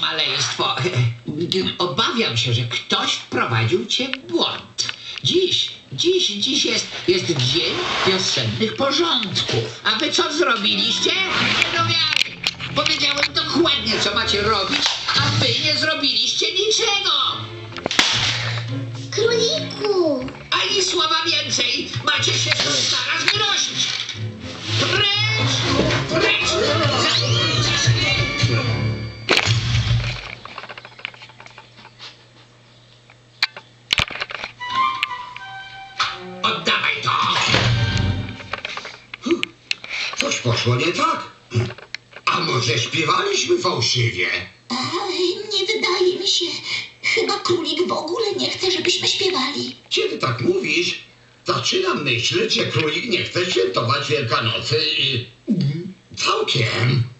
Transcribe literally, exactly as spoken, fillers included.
maleństwo. Obawiam się, że ktoś wprowadził cię w błąd. Dziś, dziś, dziś jest, jest dzień wiosennych porządków. A wy co zrobiliście? Nie do wiary. Powiedziałem dokładnie, co macie robić, a wy nie zrobiliście niczego. Króliku! Ani słowa więcej. Macie się stąd zaraz wynosić. Precz! Precz! Zamknijcie się! Oddawaj to! Coś poszło nie tak? A może śpiewaliśmy fałszywie? Ej, nie wydaje mi się. Chyba królik w ogóle nie chce, żebyśmy śpiewali. Kiedy tak mówisz, zaczynam myśleć, że królik nie chce świętować Wielkanocy i... całkiem.